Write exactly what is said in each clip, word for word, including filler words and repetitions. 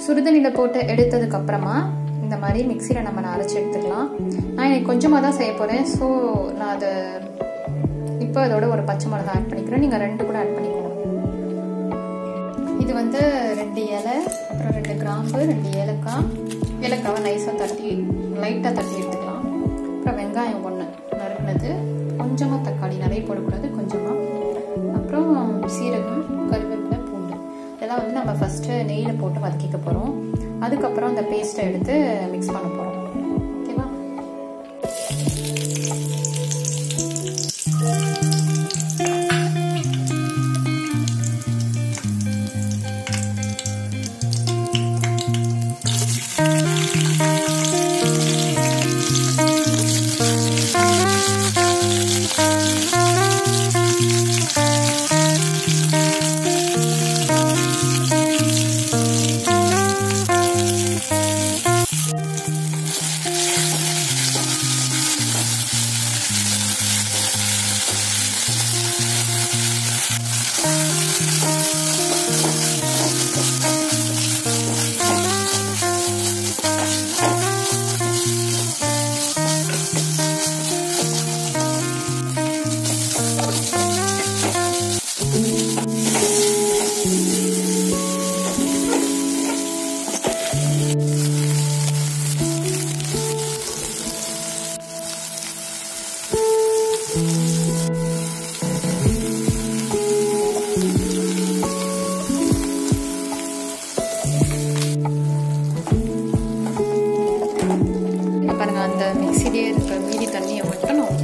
சுடுதண்ணியில் போட்டு எடுத்ததுக்கு அப்புறமா இந்த மாதிரி மிக்சியில் நம்ம அரைச்சி எடுத்துக்கலாம். நான் எனக்கு கொஞ்சமாக தான் செய்ய போகிறேன். ஸோ நான் அதை இப்போ அதோட ஒரு பச்சை மிளகாய் ஆட் பண்ணிக்கிறேன். நீங்கள் ரெண்டு கூட ஆட் பண்ணிக்கணும். இது வந்து ரெண்டு இலை, அப்புறம் ரெண்டு கிராம்பு, ரெண்டு ஏலக்காய். ஏலக்காவை நைஸாக தட்டி லைட்டாக தட்டி எடுத்துக்கலாம். அப்புறம் வெங்காயம் ஒன்று நறுக்குனது, கொஞ்சமாக தக்காளி, நிறைய போடக்கூடாது, கொஞ்சமாக. அப்புறம் சீரகம், கருவேப்பிலை, பூண்டு இதெல்லாம் வந்து நம்ம ஃபஸ்ட்டு நெய்யில் போட்டு வதக்கிக்க போகிறோம். அதுக்கப்புறம் அந்த பேஸ்ட்டை எடுத்து மிக்ஸ் பண்ண போகிறோம். ஓகேவா? அந்த மிக்சிலேயே இருக்கிற மீதி தண்ணியை மட்டும் நான்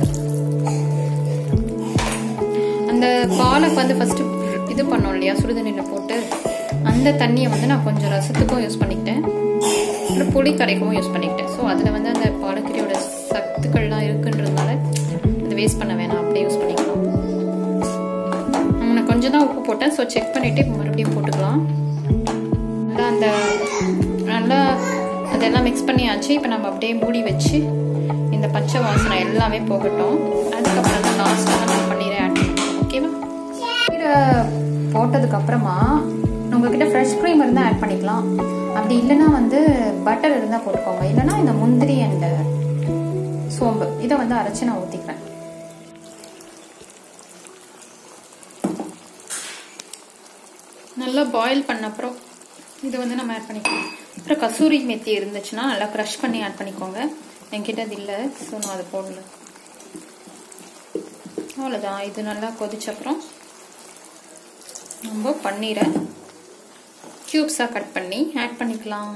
அந்த பாலுக்கு வந்து ஃபர்ஸ்ட் இது பண்ணோம் இல்லையா, சுடுதண்ணியில் போட்டு அந்த தண்ணியை வந்து நான் கொஞ்சம் ரசத்துக்கும் யூஸ் பண்ணிக்கிட்டேன், அப்புறம் புளி கரைக்கவும் யூஸ் பண்ணிக்கிட்டேன். ஸோ அதில் வந்து அந்த பாலக்கீரையோட சத்துக்கள்லாம் இருக்குன்றதுனால அதை வேஸ்ட் பண்ண வேணாம், அப்படியே யூஸ் பண்ணிக்கலாம். நான் கொஞ்சம் தான் உப்பு போட்டேன். ஸோ செக் பண்ணிவிட்டு மறுபடியும் போட்டுக்கலாம். நல்லா அந்த நல்லா அதெல்லாம் மிக்ஸ் பண்ணியாச்சு. இப்போ நம்ம அப்படியே மூடி வச்சு இந்த பச்சை வாசனை எல்லாமே போகட்டும். அதுக்கப்புறம் தான் லாஸ்ட்டாக நம்ம பன்னீரை ஆட் பண்ணணும். ஓகேவா? பன்னீரை போட்டதுக்கப்புறமா உங்ககிட்ட ஃப்ரெஷ் க்ரீம் இருந்தால் ஆட் பண்ணிக்கலாம். அப்படி இல்லைன்னா வந்து பட்டர் இருந்தால் போட்டுக்கோங்க. இல்லைன்னா இந்த முந்திரி அண்ட் சோம்பு இதை வந்து அரைச்சி நான் ஊற்றிக்கிறேன். நல்லா பாயில் பண்ண அப்புறம் இதை வந்து நம்ம ஆட் பண்ணிக்கலாம். அப்புறம் கசூரி மெத்தி இருந்துச்சுன்னா நல்லா க்ரஷ் பண்ணி ஆட் பண்ணிக்கோங்க. என்கிட்ட அது இல்லை, ஸோ நான் அதை போடல. அவ்வளோதான். இது நல்லா கொதிச்சப்புறம் நம்ம பன்னீரை கியூப்ஸாக கட் பண்ணி ஆட் பண்ணிக்கலாம்.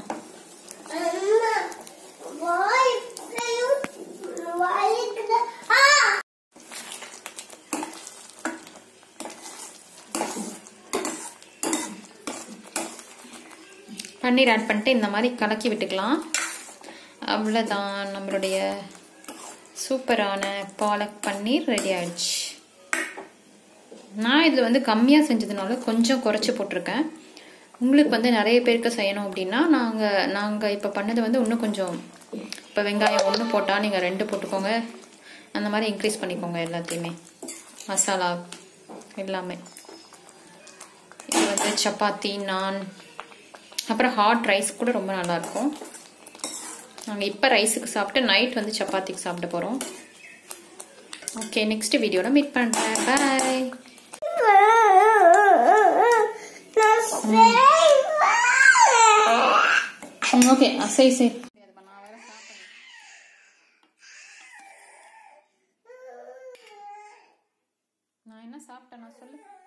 பன்னீர் ஆட் பண்ணிட்டு இந்த மாதிரி கலக்கி விட்டுக்கலாம். அவ்வளோதான், நம்மளுடைய சூப்பரான பாலக் பன்னீர் ரெடி ஆயிடுச்சு. நான் இதில் வந்து கம்மியாக செஞ்சதுனால கொஞ்சம் குறைச்சி போட்டிருக்கேன். உங்களுக்கு வந்து நிறைய பேருக்கு செய்யணும் அப்படின்னா நாங்கள் நாங்கள் இப்போ பண்ணது வந்து இன்னும் கொஞ்சம், இப்போ வெங்காயம் ஒன்று போட்டால் நீங்கள் ரெண்டு போட்டுக்கோங்க. அந்த மாதிரி இன்க்ரீஸ் பண்ணிக்கோங்க எல்லாத்தையுமே, மசாலா எல்லாமே. இது வந்து சப்பாத்தி, நான், அப்புறம் ஹாட் ரைஸ் கூட ரொம்ப நல்லாயிருக்கும். நாங்கள் இப்போ ரைஸுக்கு சாப்பிட்டு நைட் வந்து சப்பாத்திக்கு சாப்பிட போகிறோம். ஓகே, நெக்ஸ்ட் வீடியோவில் மீட் பண்ணுறேன். பாய். ஓகே, சரி சரி. நான் என்ன சாப்பிட்டேன் நான் சொல்லு.